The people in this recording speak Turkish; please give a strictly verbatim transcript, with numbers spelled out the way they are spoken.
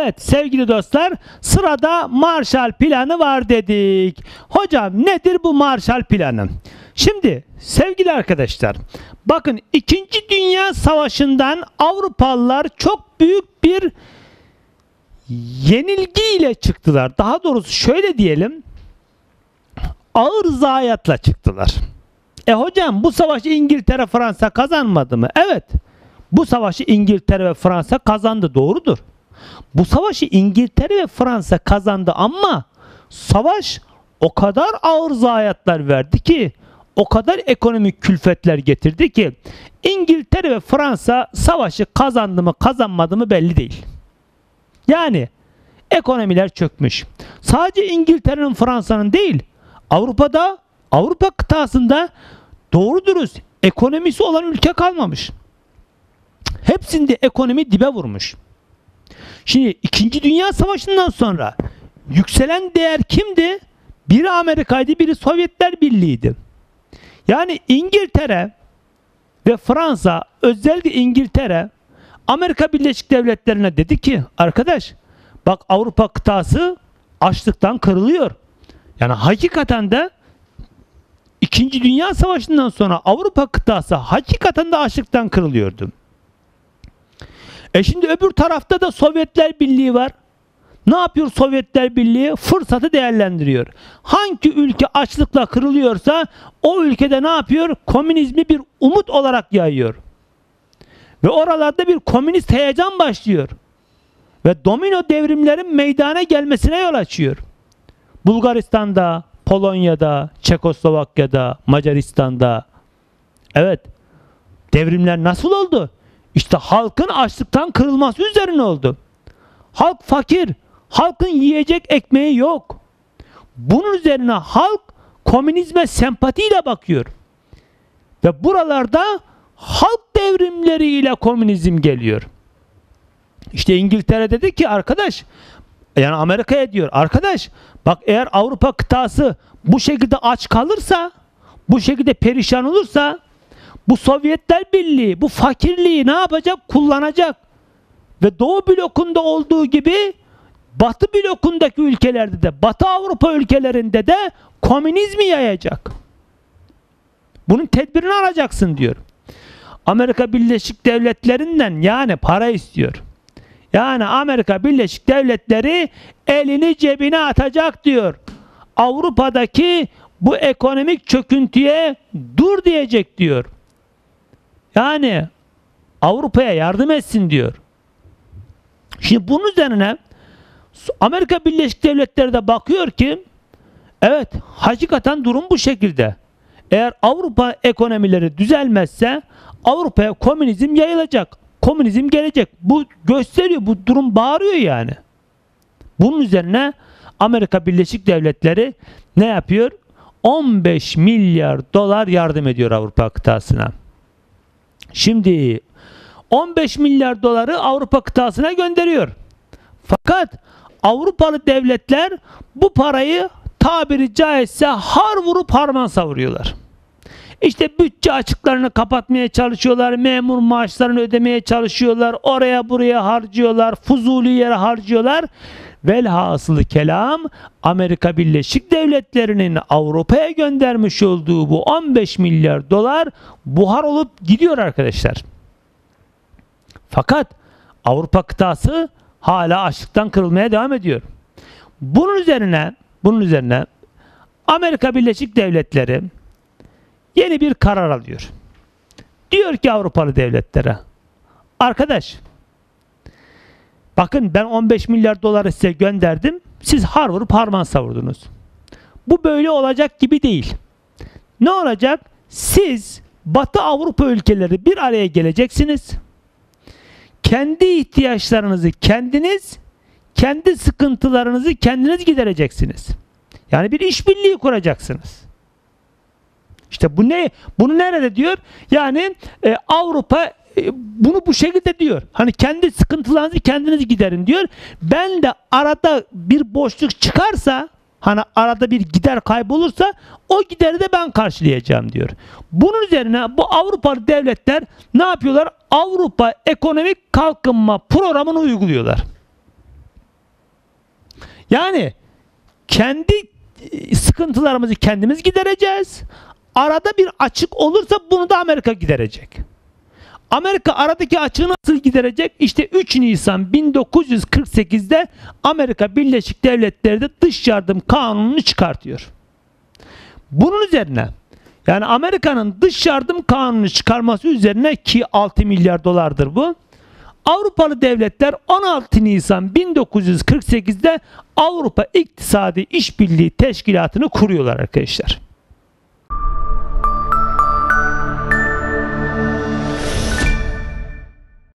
Evet sevgili dostlar, sırada Marshall Planı var dedik. Hocam nedir bu Marshall Planı? Şimdi sevgili arkadaşlar, bakın İkinci Dünya Savaşı'ndan Avrupalılar çok büyük bir yenilgiyle çıktılar. Daha doğrusu şöyle diyelim, ağır zayiatla çıktılar. E hocam bu savaşı İngiltere Fransa kazanmadı mı? Evet. Bu savaşı İngiltere ve Fransa kazandı, doğrudur. Bu savaşı İngiltere ve Fransa kazandı ama savaş o kadar ağır zayiatlar verdi ki, o kadar ekonomik külfetler getirdi ki İngiltere ve Fransa savaşı kazandı mı kazanmadı mı belli değil. Yani ekonomiler çökmüş. Sadece İngiltere'nin, Fransa'nın değil, Avrupa'da, Avrupa kıtasında doğru dürüst ekonomisi olan ülke kalmamış. Hepsinde ekonomi dibe vurmuş. Şimdi İkinci Dünya Savaşı'ndan sonra yükselen değer kimdi? Biri Amerika'ydı, biri Sovyetler Birliği'ydi. Yani İngiltere ve Fransa, özellikle İngiltere, Amerika Birleşik Devletleri'ne dedi ki, arkadaş bak Avrupa kıtası açlıktan kırılıyor. Yani hakikaten de İkinci Dünya Savaşı'ndan sonra Avrupa kıtası hakikaten de açlıktan kırılıyordu. E şimdi öbür tarafta da Sovyetler Birliği var. Ne yapıyor Sovyetler Birliği? Fırsatı değerlendiriyor. Hangi ülke açlıkla kırılıyorsa o ülkede ne yapıyor? Komünizmi bir umut olarak yayıyor. Ve oralarda bir komünist heyecan başlıyor. Ve domino devrimlerin meydana gelmesine yol açıyor. Bulgaristan'da, Polonya'da, Çekoslovakya'da, Macaristan'da. Evet. Devrimler nasıl oldu? İşte halkın açlıktan kırılması üzerine oldu. Halk fakir. Halkın yiyecek ekmeği yok. Bunun üzerine halk komünizme sempatiyle bakıyor. Ve buralarda halk devrimleriyle komünizm geliyor. İşte İngiltere dedi ki arkadaş, yani Amerika'ya diyor, arkadaş bak eğer Avrupa kıtası bu şekilde aç kalırsa, bu şekilde perişan olursa, bu Sovyetler Birliği bu fakirliği ne yapacak? Kullanacak. Ve Doğu blokunda olduğu gibi Batı blokundaki ülkelerde de, Batı Avrupa ülkelerinde de komünizmi yayacak. Bunun tedbirini alacaksın diyor. Amerika Birleşik Devletleri'nden yani para istiyor. Yani Amerika Birleşik Devletleri elini cebine atacak diyor. Avrupa'daki bu ekonomik çöküntüye dur diyecek diyor. Yani Avrupa'ya yardım etsin diyor. Şimdi bunun üzerine Amerika Birleşik Devletleri de bakıyor ki evet hakikaten durum bu şekilde. Eğer Avrupa ekonomileri düzelmezse Avrupa'ya komünizm yayılacak. Komünizm gelecek. Bu gösteriyor, bu durum bağırıyor yani. Bunun üzerine Amerika Birleşik Devletleri ne yapıyor? on beş milyar dolar yardım ediyor Avrupa kıtasına. Şimdi on beş milyar doları Avrupa kıtasına gönderiyor. Fakat Avrupalı devletler bu parayı tabiri caizse har vurup harman savuruyorlar. İşte bütçe açıklarını kapatmaya çalışıyorlar, memur maaşlarını ödemeye çalışıyorlar, oraya buraya harcıyorlar, fuzuli yere harcıyorlar. Velhasılı kelam Amerika Birleşik Devletleri'nin Avrupa'ya göndermiş olduğu bu on beş milyar dolar buhar olup gidiyor arkadaşlar. Fakat Avrupa kıtası hala açlıktan kırılmaya devam ediyor. Bunun üzerine, bunun üzerine Amerika Birleşik Devletleri yeni bir karar alıyor. Diyor ki Avrupalı devletlere, arkadaş bakın ben on beş milyar doları size gönderdim, siz har vurup harman savurdunuz. Bu böyle olacak gibi değil. Ne olacak? Siz Batı Avrupa ülkeleri bir araya geleceksiniz. Kendi ihtiyaçlarınızı kendiniz, kendi sıkıntılarınızı kendiniz gidereceksiniz. Yani bir işbirliği kuracaksınız. İşte bu ne? Bunu nerede diyor? Yani e, Avrupa e, bunu bu şekilde diyor. Hani kendi sıkıntılarınızı kendiniz giderin diyor. Ben de arada bir boşluk çıkarsa, hani arada bir gider kaybolursa o gideri de ben karşılayacağım diyor. Bunun üzerine bu Avrupalı devletler ne yapıyorlar? Avrupa Ekonomik Kalkınma Programı'nı uyguluyorlar. Yani kendi sıkıntılarımızı kendimiz gidereceğiz. Arada bir açık olursa bunu da Amerika giderecek. Amerika aradaki açığı nasıl giderecek? İşte üç Nisan bin dokuz yüz kırk sekiz'de Amerika Birleşik Devletleri de dış yardım kanununu çıkartıyor. Bunun üzerine, yani Amerika'nın dış yardım kanunu çıkarması üzerine, ki altı milyar dolardır bu, Avrupalı devletler on altı Nisan bin dokuz yüz kırk sekiz'de Avrupa İktisadi İşbirliği Teşkilatı'nı kuruyorlar arkadaşlar.